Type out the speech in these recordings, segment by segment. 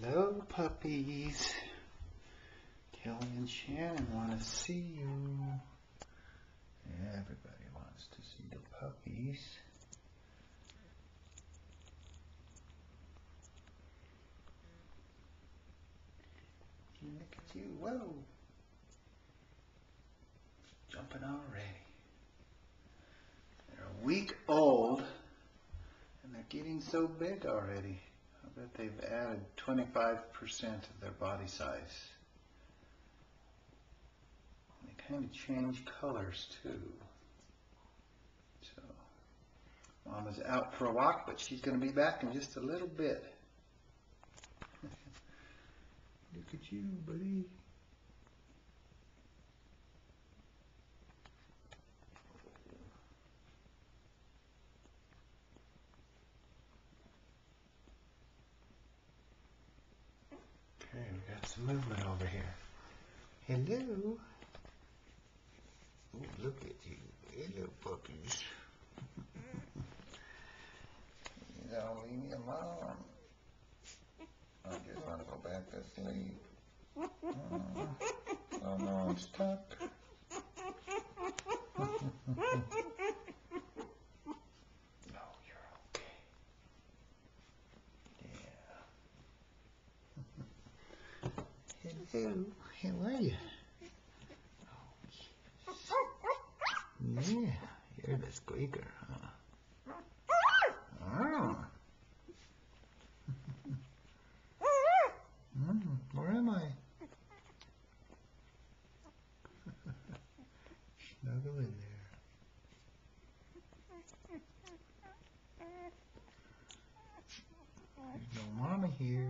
Hello, puppies. Kelly and Shannon want to see you. Everybody wants to see the puppies. Look at you. Whoa. Jumping already. They're a week old and they're getting so big already. I bet they've added 25% of their body size. They kind of change colors too. So, Mama's out for a walk, but she's going to be back in just a little bit. Look at you, buddy. Okay, we got some movement over here. Hello. Oh, look at you. Hello, puppies. You don't leave me alone. I just want to go back to sleep. Oh no, I'm stuck. No, you're okay. Yeah. Hello. How are you? Oh, yeah. You're the squeaker, huh? Oh. Where am I? Snuggle in there. There's no mommy here.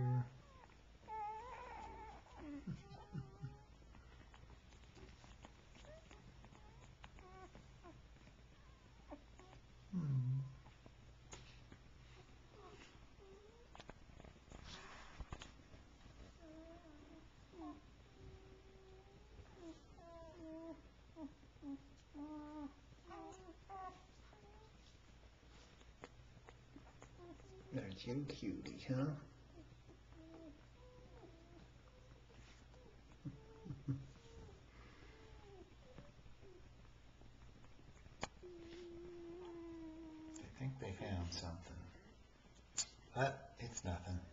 There's you, cutie, huh? I think they found something. But it's nothing.